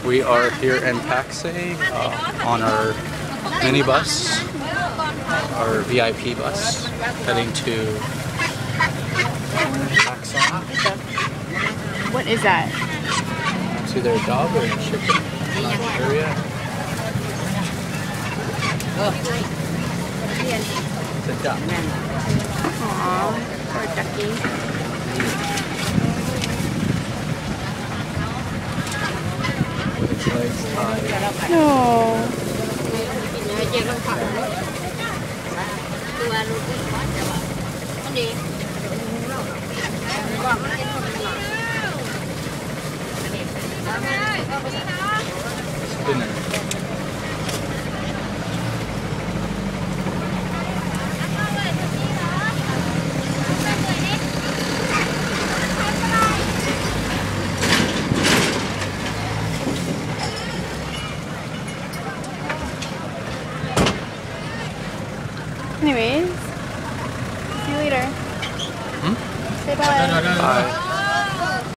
We are here in Paksay on our minibus, our VIP bus, heading to Pakistan. What is that? It's either a dog or a chicken. I'm not sure yet. It's a duck. Aww, poor ducky. With its legs tied. No. Spinner. Anyways, see you later. Hmm? Say bye. Bye.